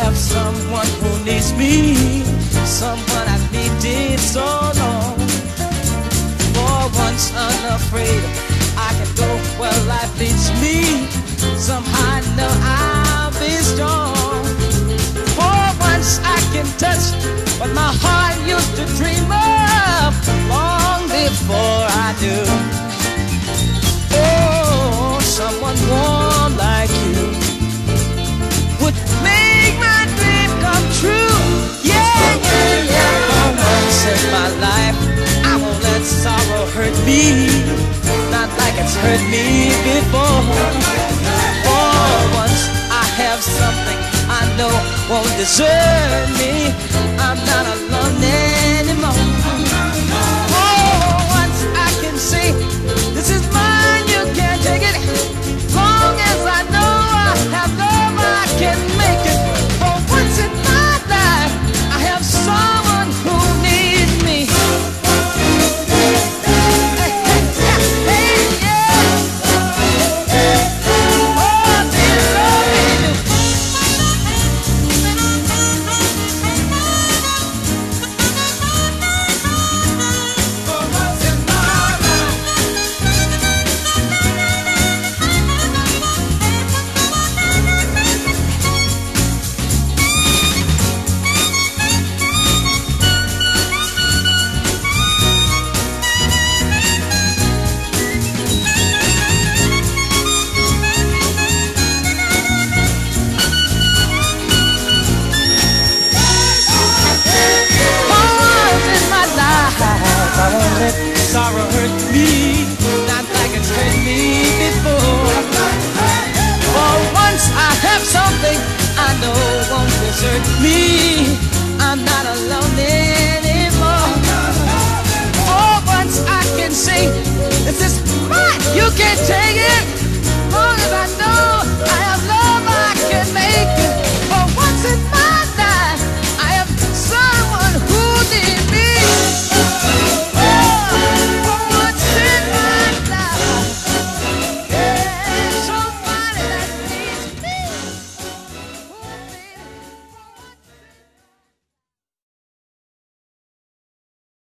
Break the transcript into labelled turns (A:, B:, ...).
A: have someone who needs me, someone I needed so long. For once unafraid, I can go where life leads me. Somehow I know I'll be strong. For once I can touch what my heart used to dream of long before I do. Oh, someone warm like you would make my dream come true. Yeah, yeah, yeah. For once in my life, I won't let sorrow hurt me, not like it's hurt me before. For once I have something I know won't desert me. I'm not alone anymore. For once I can say, this is mine, you can't take it. Long as I know I have love, I can make it. For once in my life, I have someone who needs me. Hey, hey, hey, yeah. Oh, dear Lord, baby. For once in my life. I won't let sorrow hurt me, not like it's hurt me before. For once I have something I know won't desert me. I'm not alone anymore. For once I can say, this is mine, you can't take it.